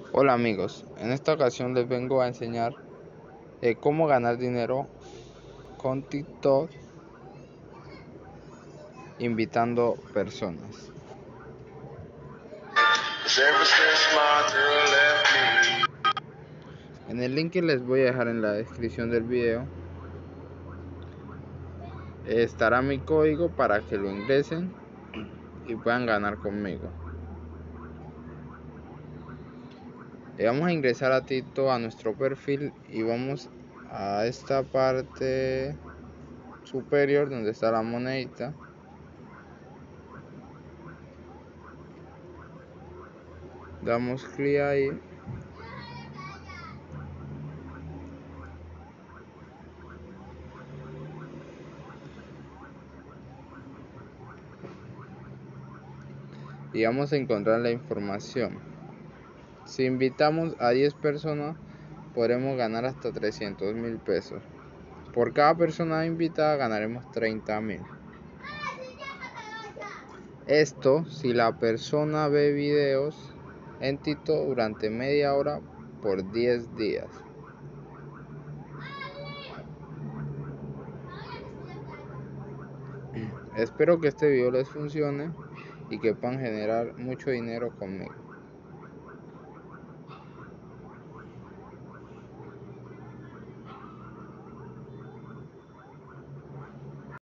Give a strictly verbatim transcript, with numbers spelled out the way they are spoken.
Hola amigos, en esta ocasión les vengo a enseñar eh, cómo ganar dinero con TikTok invitando personas. En el link que les voy a dejar en la descripción del video eh, estará mi código para que lo ingresen y puedan ganar conmigo. Eh, vamos a ingresar a TikTok, a nuestro perfil, y vamos a esta parte superior donde está la monedita. Damos clic ahí y vamos a encontrar la información. Si invitamos a diez personas, podremos ganar hasta trescientos mil pesos. Por cada persona invitada ganaremos treinta mil. Esto si la persona ve videos en TikTok durante media hora por diez días. Espero que este video les funcione y que puedan generar mucho dinero conmigo.